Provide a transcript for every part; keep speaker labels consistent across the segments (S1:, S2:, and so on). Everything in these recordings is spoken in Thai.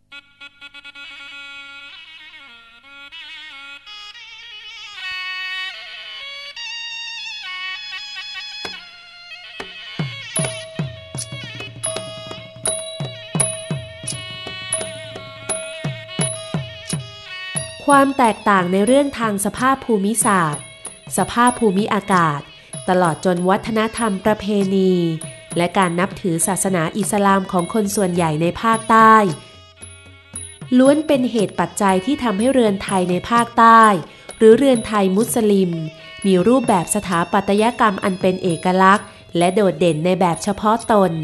S1: ความแตกต่างในเรื่องทางสภาพภูมิศาสตร์สภาพภูมิอากาศตลอดจนวัฒนธรรมประเพณีและการนับถือศาสนาอิสลามของคนส่วนใหญ่ในภาคใต้ล้วนเป็นเหตุปัจจัยที่ทำให้เรือนไทยในภาคใต้หรือเรือนไทยมุสลิมมีรูปแบบสถาปัตยกรรมอันเป็นเอกลักษณ์และโดดเด่นในแบบเฉพาะตน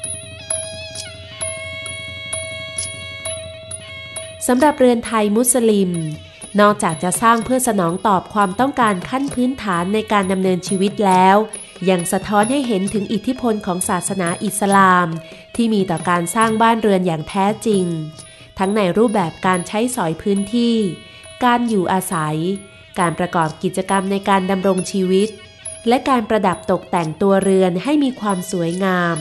S1: สำหรับเรือนไทยมุสลิมนอกจากจะสร้างเพื่อสนองตอบความต้องการขั้นพื้นฐานในการดำเนินชีวิตแล้วยังสะท้อนให้เห็นถึงอิทธิพลของศาสนาอิสลามที่มีต่อการสร้างบ้านเรือนอย่างแท้จริงทั้งในรูปแบบการใช้สอยพื้นที่การอยู่อาศัยการประกอบกิจกรรมในการดำรงชีวิตและการประดับตกแต่งตัวเรือนให้มีความสวยงาม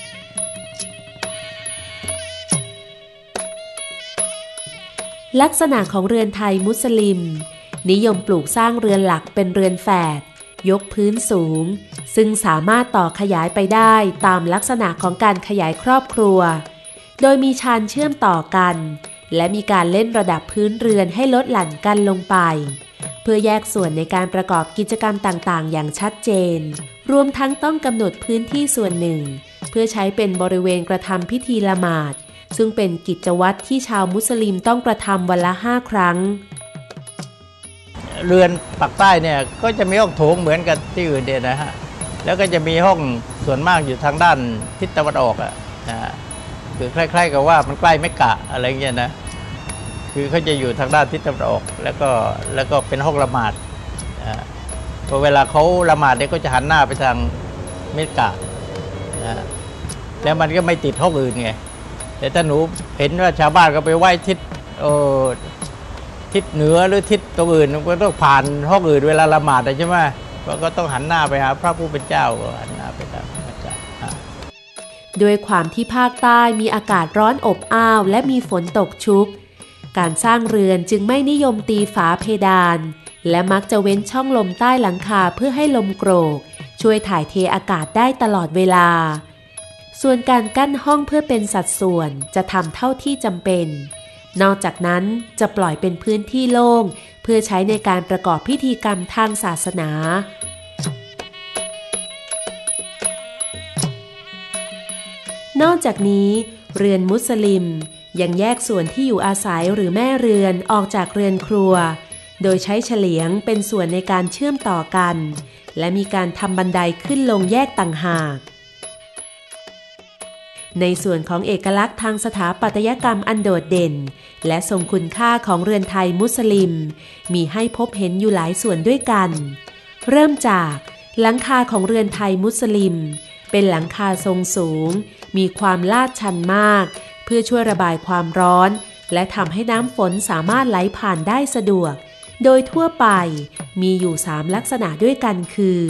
S1: ลักษณะของเรือนไทยมุสลิมนิยมปลูกสร้างเรือนหลักเป็นเรือนแฝดยกพื้นสูงซึ่งสามารถต่อขยายไปได้ตามลักษณะของการขยายครอบครัวโดยมีชานเชื่อมต่อกันและมีการเล่นระดับพื้นเรือนให้ลดหลั่นกันลงไปเพื่อแยกส่วนในการประกอบกิจกรรมต่างๆอย่างชัดเจนรวมทั้งต้องกำหนดพื้นที่ส่วนหนึ่งเพื่อใช้เป็นบริเวณกระทำพิธีละหมาดซึ่งเป็นกิจวัตรที่ชาวมุสลิมต้องกระทำวันละ5 ครั้ง
S2: เรือนปากใต้เนี่ยก็จะมีห้องโถงเหมือนกับที่อื่นเนี่ยนะฮะแล้วก็จะมีห้องส่วนมากอยู่ทางด้านทิศตะวันออกนะฮะคือคล้ายๆกับว่ามันใกล้เมกะอะไรเงี้ยนะคือเขาจะอยู่ทางด้านทิศตะวันออกแล้วก็เป็นห้องละหมาดพอเวลาเขาละหมาดเนี่ยก็จะหันหน้าไปทางเมกะนะแล้วมันก็ไม่ติดห้องอื่นไงแต่ถ้าหนูเห็นว่าชาวบ้านก็ไปไหว้ทิศเหนือหรือทิศตะวันอื่นก็ต้องผ่านห้องอื่นเวลาละหมาดใช่ไหมก็ต้องหันหน้าไปหาพระผู้เป็นเจ้าหันหน้าไปทางพระเจ้า
S1: ด้วยความที่ภาคใต้มีอากาศร้อนอบอ้าวและมีฝนตกชุกการสร้างเรือนจึงไม่นิยมตีฝาเพดานและมักจะเว้นช่องลมใต้หลังคาเพื่อให้ลมโกรกช่วยถ่ายเทอากาศได้ตลอดเวลาส่วนการกั้นห้องเพื่อเป็นสัดส่วนจะทำเท่าที่จำเป็นนอกจากนั้นจะปล่อยเป็นพื้นที่โล่งเพื่อใช้ในการประกอบพิธีกรรมทางศาสนานอกจากนี้เรือนมุสลิมยังแยกส่วนที่อยู่อาศัยหรือแม่เรือนออกจากเรือนครัวโดยใช้เฉลียงเป็นส่วนในการเชื่อมต่อกันและมีการทำบันไดขึ้นลงแยกต่างหากในส่วนของเอกลักษณ์ทางสถาปัตยกรรมอันโดดเด่นและทรงคุณค่าของเรือนไทยมุสลิมมีให้พบเห็นอยู่หลายส่วนด้วยกันเริ่มจากหลังคาของเรือนไทยมุสลิมเป็นหลังคาทรงสูงมีความลาดชันมากเพื่อช่วยระบายความร้อนและทำให้น้ำฝนสามารถไหลผ่านได้สะดวกโดยทั่วไปมีอยู่3ลักษณะด้วยกันคือ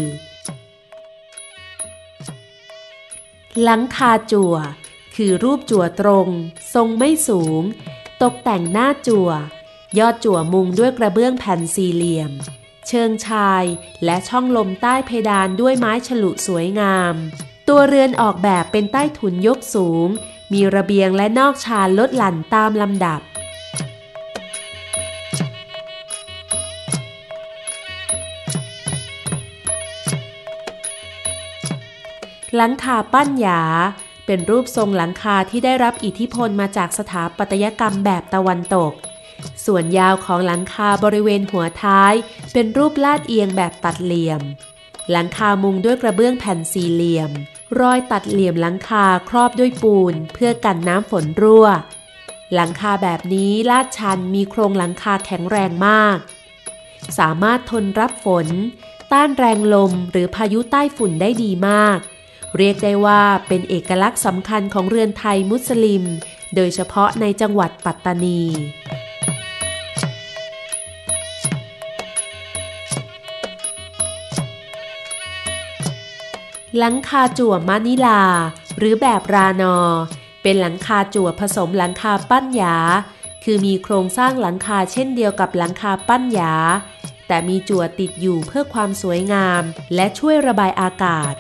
S1: หลังคาจั่วคือรูปจั่วตรงทรงไม่สูงตกแต่งหน้าจั่วยอดจั่วมุงด้วยกระเบื้องแผ่นสี่เหลี่ยมเชิงชายและช่องลมใต้เพดานด้วยไม้ฉลุสวยงามตัวเรือนออกแบบเป็นใต้ถุนยกสูงมีระเบียงและนอกชานลดหลั่นตามลำดับหลังคาปั้นหยาเป็นรูปทรงหลังคาที่ได้รับอิทธิพลมาจากสถาปัตยกรรมแบบตะวันตกส่วนยาวของหลังคาบริเวณหัวท้ายเป็นรูปลาดเอียงแบบตัดเหลี่ยมหลังคามุงด้วยกระเบื้องแผ่นสี่เหลี่ยมรอยตัดเหลี่ยมหลังคาครอบด้วยปูนเพื่อกันน้ำฝนรั่วหลังคาแบบนี้ลาดชันมีโครงหลังคาแข็งแรงมากสามารถทนรับฝนต้านแรงลมหรือพายุใต้ฝุ่นได้ดีมากเรียกได้ว่าเป็นเอกลักษณ์สำคัญของเรือนไทยมุสลิมโดยเฉพาะในจังหวัดปัตตานีหลังคาจั่วมะนิลาหรือแบบรานอ เเป็นหลังคาจั่วผสมหลังคาปั้นหยาคือมีโครงสร้างหลังคาเช่นเดียวกับหลังคาปั้นหยาแต่มีจั่วติดอยู่เพื่อความสวยงามและช่วยระบายอากาศ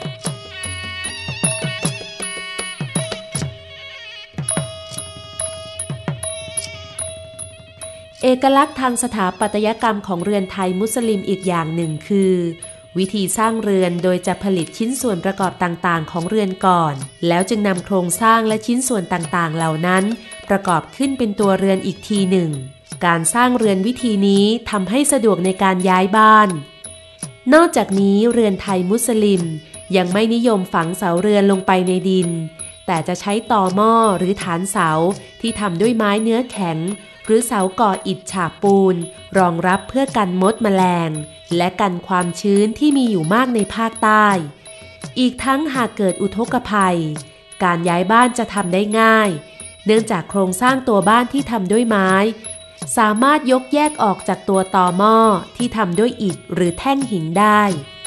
S1: เอกลักษณ์ทางสถาปัตยกรรมของเรือนไทยมุสลิมอีกอย่างหนึ่งคือวิธีสร้างเรือนโดยจะผลิตชิ้นส่วนประกอบต่างๆของเรือนก่อนแล้วจึงนำโครงสร้างและชิ้นส่วนต่างๆเหล่านั้นประกอบขึ้นเป็นตัวเรือนอีกทีหนึ่งการสร้างเรือนวิธีนี้ทำให้สะดวกในการย้ายบ้านนอกจากนี้เรือนไทยมุสลิมยังไม่นิยมฝังเสาเรือนลงไปในดินแต่จะใช้ตอหม้อหรือฐานเสาที่ทำด้วยไม้เนื้อแข็งหรือเสาก่ออิฐฉาบปูนรองรับเพื่อกันมดแมลงและกันความชื้นที่มีอยู่มากในภาคใต้อีกทั้งหากเกิดอุทกภัยการย้ายบ้านจะทำได้ง่ายเนื่องจากโครงสร้างตัวบ้านที่ทำด้วยไม้สามารถยกแยกออกจากตัวตอหม้อที่ทำด้วยอิฐหรือแท่งหินได้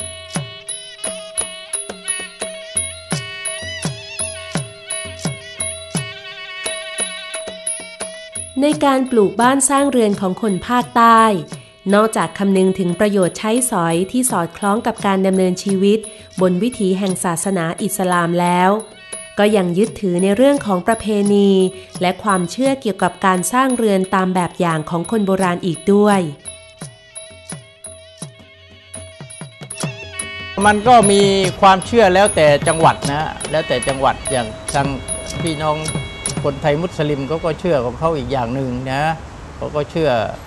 S1: ในการปลูกบ้านสร้างเรือนของคนภาคใต้นอกจากคำนึงถึงประโยชน์ใช้สอยที่สอดคล้องกับการดำเนินชีวิตบนวิถีแห่งศาสนาอิสลามแล้วก็ยังยึดถือในเรื่องของประเพณีและความเชื่อเกี่ยวกับการสร้างเรือนตามแบบอย่างของคนโบราณอีกด้วย
S2: มันก็มีความเชื่อแล้วแต่จังหวัดนะแล้วแต่จังหวัดอย่างทางพี่น้องคนไทยมุสลิมเขาก็เชื่อของเขาอีกอย่างหนึ่งนะเขาก็เชื่อ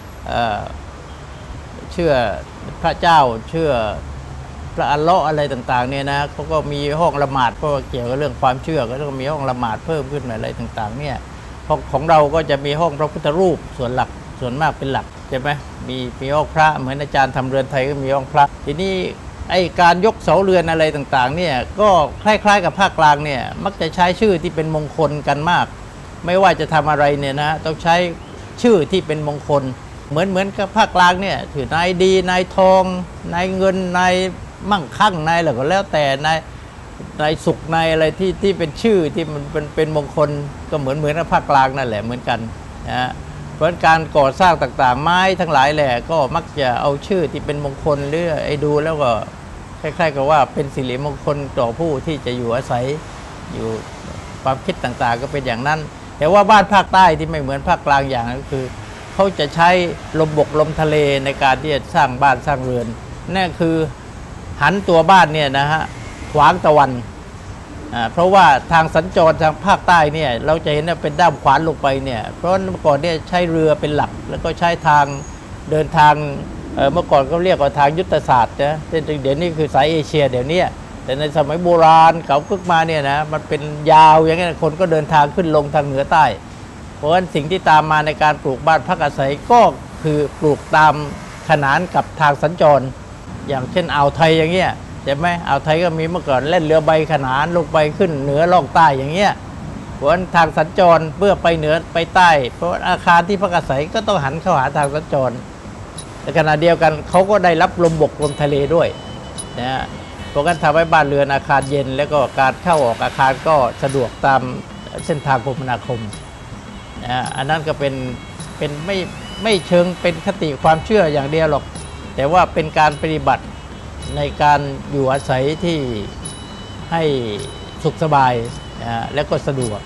S2: พระเจ้าเชื่อพระอัลเลาะห์อะไรต่างๆเนี่ยนะเขาก็มีห้องละหมาดเพราะเกี่ยวกับเรื่องความเชื่อก็ต้องมีห้องละหมาดเพิ่มขึ้นอะไรต่างๆเนี่ยของเราก็จะมีห้องพระพุทธรูปส่วนหลักส่วนมากเป็นหลักใช่ไหมมีห้องพระเหมือนอาจารย์ทำเรือนไทยก็มีห้องพระทีนี้ไอ้การยกเสาเรือนอะไรต่างๆเนี่ยก็คล้ายๆกับภาคกลางเนี่ยมักจะใช้ชื่อที่เป็นมงคลกันมากไม่ว่าจะทำอะไรเนี่ยนะต้องใช้ชื่อที่เป็นมงคลเหมือนกับภาคกลางเนี่ยถือนายดีนายทองนายเงินนายมั่งคั่งนายอะไรก็แล้วแต่นายสุขนายอะไรที่เป็นชื่อที่มันเป็นมงคลก็เหมือนกับภาคกลางนั่นแหละเหมือนกันนะเพราะการก่อสร้างต่างๆไม้ทั้งหลายแหละก็มักจะเอาชื่อที่เป็นมงคลหรือไอ้ดูแล้วก็คล้ายๆกับว่าเป็นสิริมงคลต่อผู้ที่จะอยู่อาศัยอยู่ความคิดต่างๆก็เป็นอย่างนั้นแต่ว่าบ้านภาคใต้ที่ไม่เหมือนภาคกลางอย่างก็คือเขาจะใช้ลมบกลมทะเลในการที่จะสร้างบ้านสร้างเรือนนั่นคือหันตัวบ้านเนี่ยนะฮะขวางตะวันเพราะว่าทางสัญจรทางภาคใต้เนี่ยเราจะเห็นว่าเป็นด้ามขวานลงไปเนี่ยเพราะเมื่อก่อนเนี่ยใช้เรือเป็นหลักแล้วก็ใช้ทางเดินทางเมื่อก่อนเขาเรียกว่าทางยุทธศาสตร์นะเดี๋ยวนี้คือสายเอเชียเดี๋ยวนี้แต่ในสมัยโบราณเก่าคึกมาเนี่ยนะมันเป็นยาวอย่างนี้คนก็เดินทางขึ้นลงทางเหนือใต้เพราะฉะนั้นสิ่งที่ตามมาในการปลูกบ้านพักอาศัยก็คือปลูกตามขนานกับทางสัญจรอย่างเช่นอ่าวไทยอย่างเงี้ยใช่ไหมอ่าวไทยก็มีเมื่อก่อนเล่นเรือใบขนานลงไปขึ้นเหนือล่องใต้อย่างเงี้ยเพราะฉะนั้นทางสัญจรเพื่อไปเหนือไปใต้เพราะอาคารที่พักอาศัยก็ต้องหันเข้าหาทางสัญจรในขณะเดียวกันเขาก็ได้รับลมบกลมทะเลด้วยนะเพราะงั้นทำให้บ้านเรือนอาคารเย็นแล้วก็การเข้าออกอาคารก็สะดวกตามเส้นทางคมนาคมอันนั้นก็เป็นไม่เชิงเป็นคติความเชื่ออย่างเดียวหรอกแต่ว่าเป็นการปฏิบัติในการอยู่อาศัยที่ให้สุขสบายและก็สะดวก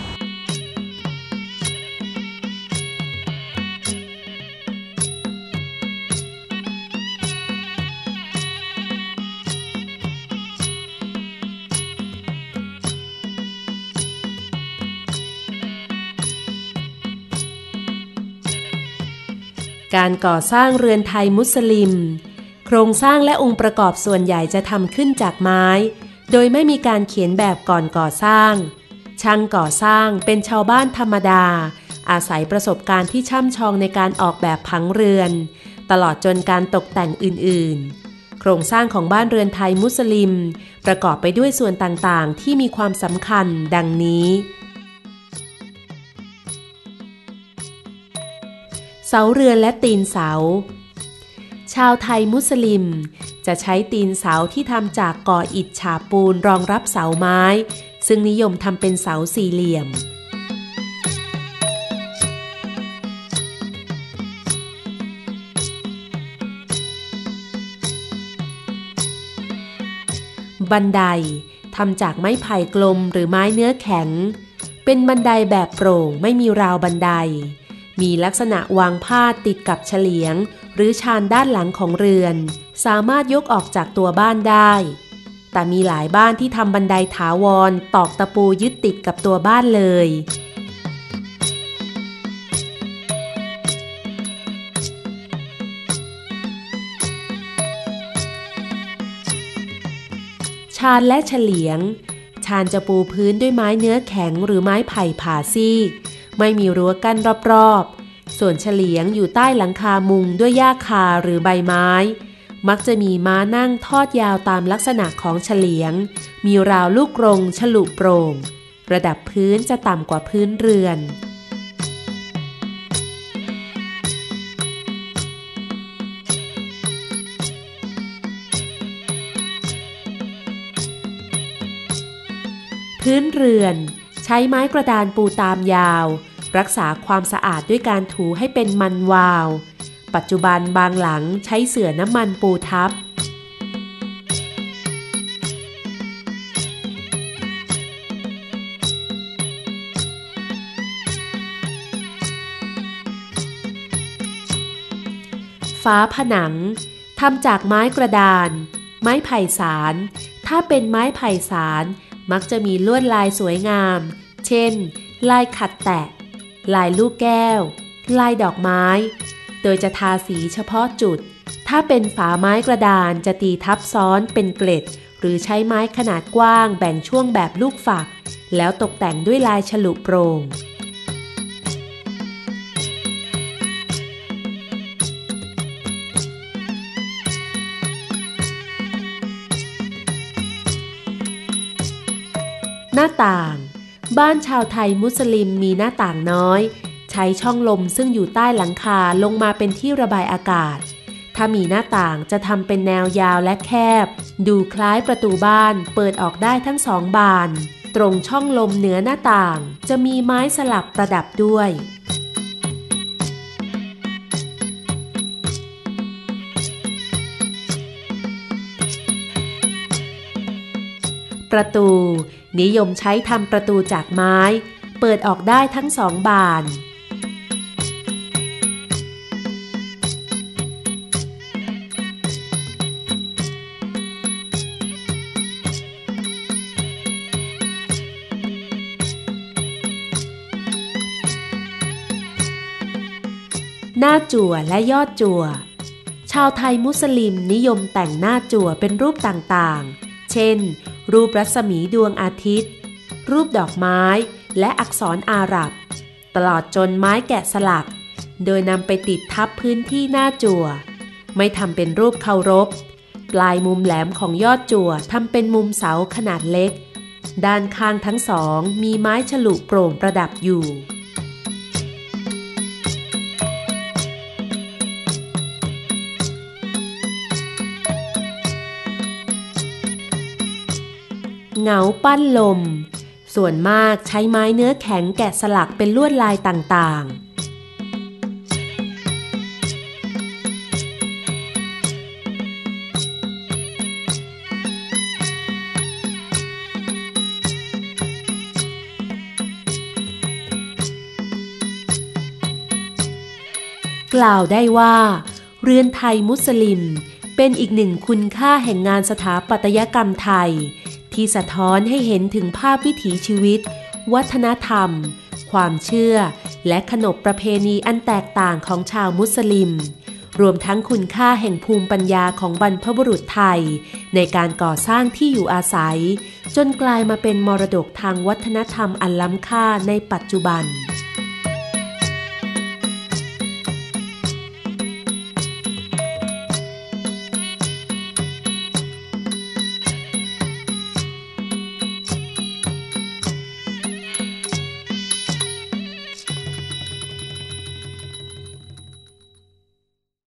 S1: การก่อสร้างเรือนไทยมุสลิมโครงสร้างและองค์ประกอบส่วนใหญ่จะทำขึ้นจากไม้โดยไม่มีการเขียนแบบก่อนก่อสร้างช่างก่อสร้างเป็นชาวบ้านธรรมดาอาศัยประสบการณ์ที่ช่ำชองในการออกแบบผังเรือนตลอดจนการตกแต่งอื่นๆโครงสร้างของบ้านเรือนไทยมุสลิมประกอบไปด้วยส่วนต่างๆที่มีความสำคัญดังนี้เสาเรือนและตีนเสาชาวไทยมุสลิมจะใช้ตีนเสาที่ทำจากก่ออิฐฉาบปูนรองรับเสาไม้ซึ่งนิยมทำเป็นเสาสี่เหลี่ยมบันไดทำจากไม้ไผ่กลมหรือไม้เนื้อแข็งเป็นบันไดแบบโปร่งไม่มีราวบันไดมีลักษณะวางพาดติดกับเฉลียงหรือชานด้านหลังของเรือนสามารถยกออกจากตัวบ้านได้แต่มีหลายบ้านที่ทำบันไดถาวรตอกตะปูยึดติดกับตัวบ้านเลยชานและเฉลียงชานจะปูพื้นด้วยไม้เนื้อแข็งหรือไม้ไผ่ผ่าซีกไม่มีรั้วกั้นรอบๆส่วนเฉลียงอยู่ใต้หลังคามุงด้วยหญ้าคาหรือใบไม้มักจะมีม้านั่งทอดยาวตามลักษณะของเฉลียงมีราวลูกกรงฉลุโปร่งระดับพื้นจะต่ำกว่าพื้นเรือนพื้นเรือนใช้ไม้กระดานปูตามยาวรักษาความสะอาดด้วยการถูให้เป็นมันวาวปัจจุบันบางหลังใช้เสื่อน้ำมันปูทับฝาผนังทำจากไม้กระดานไม้ไผ่สารถ้าเป็นไม้ไผ่สารมักจะมีลวดลายสวยงามเช่นลายขัดแตะลายลูกแก้วลายดอกไม้โดยจะทาสีเฉพาะจุดถ้าเป็นฝาไม้กระดานจะตีทับซ้อนเป็นเกล็ดหรือใช้ไม้ขนาดกว้างแบ่งช่วงแบบลูกฝักแล้วตกแต่งด้วยลายฉลุโปร่งหน้าต่างบ้านชาวไทยมุสลิมมีหน้าต่างน้อยใช้ช่องลมซึ่งอยู่ใต้หลังคาลงมาเป็นที่ระบายอากาศถ้ามีหน้าต่างจะทำเป็นแนวยาวและแคบดูคล้ายประตูบ้านเปิดออกได้ทั้งสองบานตรงช่องลมเหนือหน้าต่างจะมีไม้สลับประดับด้วยประตูนิยมใช้ทำประตูจากไม้เปิดออกได้ทั้งสองบานหน้าจั่วและยอดจั่วชาวไทยมุสลิมนิยมแต่งหน้าจั่วเป็นรูปต่างๆเช่นรูปรัศมีดวงอาทิตย์รูปดอกไม้และอักษรอาหรับตลอดจนไม้แกะสลักโดยนำไปติดทับพื้นที่หน้าจั่วไม่ทำเป็นรูปเคารพปลายมุมแหลมของยอดจั่วทำเป็นมุมเสาขนาดเล็กด้านข้างทั้งสองมีไม้ฉลุโปร่งประดับอยู่เหงาปั้นลมส่วนมากใช้ไม้เนื้อแข็งแกะสลักเป็นลวดลายต่างๆกล่าวได้ว่าเรือนไทยมุสลิมเป็นอีกหนึ่งคุณค่าแห่งงานสถาปัตยกรรมไทยที่สะท้อนให้เห็นถึงภาพวิถีชีวิตวัฒนธรรมความเชื่อและขนบประเพณีอันแตกต่างของชาวมุสลิมรวมทั้งคุณค่าแห่งภูมิปัญญาของบรรพบุรุษไทยในการก่อสร้างที่อยู่อาศัยจนกลายมาเป็นมรดกทางวัฒนธรรมอันล้ำค่าในปัจจุบัน